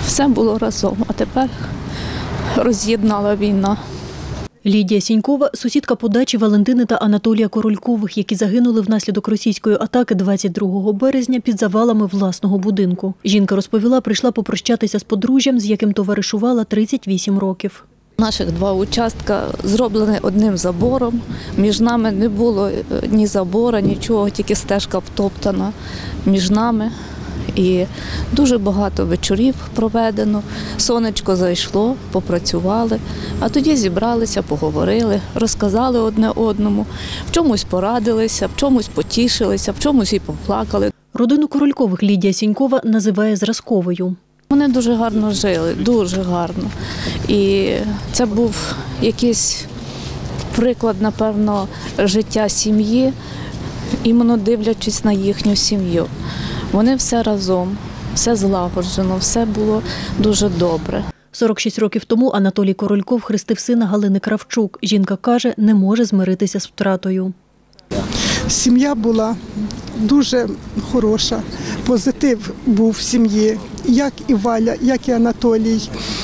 все було разом, а тепер роз'єднала війна. Лідія Сінькова – сусідка по дачі Валентини та Анатолія Королькових, які загинули внаслідок російської атаки 22 березня під завалами власного будинку. Жінка розповіла, прийшла попрощатися з подружжям, з яким товаришувала 38 років. Наших два участка зроблені одним забором. Між нами не було ні забора, нічого, тільки стежка втоптана між нами. І дуже багато вечорів проведено, сонечко зайшло, попрацювали, а тоді зібралися, поговорили, розказали одне одному, в чомусь порадилися, в чомусь потішилися, в чомусь і поплакали. Родину Королькових Лідія Сінькова називає зразковою. Вони дуже гарно жили, дуже гарно. І це був якийсь приклад, напевно, життя сім'ї, іменно дивлячись на їхню сім'ю. Вони все разом, все злагоджено, все було дуже добре. 46 років тому Анатолій Корольков хрестив сина Галини Кравчук. Жінка каже, не може змиритися з втратою. Сім'я була дуже хороша, позитив був в сім'ї, як і Валя, як і Анатолій.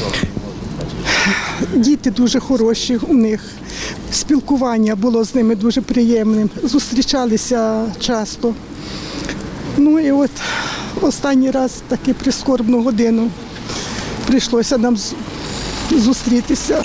Діти дуже хороші у них, спілкування було з ними дуже приємним, зустрічалися часто. Ну і от останній раз таки прискорбну годину прийшлося нам зустрітися.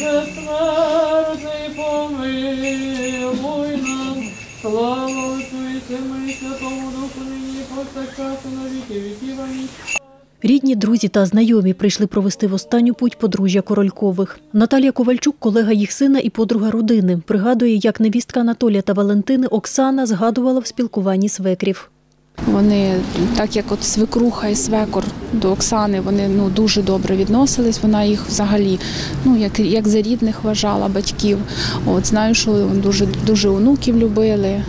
Рідні, друзі та знайомі прийшли провести в останню путь подружжя Королькових. Наталія Ковальчук – колега їх сина і подруга родини. Пригадує, як невістка Анатолія та Валентини Оксана згадувала в спілкуванні свекрів. Вони, так як от свекруха і свекор до Оксани, вони дуже добре відносились. Вона їх взагалі, як за рідних вважала, батьків. Знаю, що дуже онуків любили.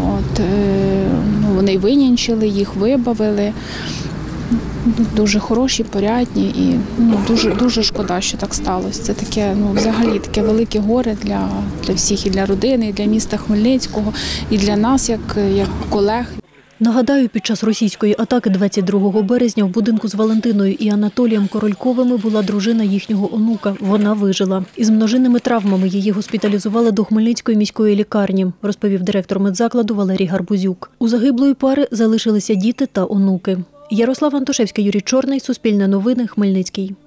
Вони винянчили їх, вибавили. Дуже хороші, порядні і дуже шкода, що так сталося. Це таке, взагалі таке велике горе для всіх, і для родини, і для міста Хмельницького, і для нас, як колег. Нагадаю, під час російської атаки 22 березня в будинку з Валентиною і Анатолієм Корольковими була дружина їхнього онука. Вона вижила. Із множинними травмами її госпіталізували до Хмельницької міської лікарні, розповів директор медзакладу Валерій Гарбузюк. У загиблої пари залишилися діти та онуки. Ярослав Антошевський, Юрій Чорний, Суспільне новини, Хмельницький.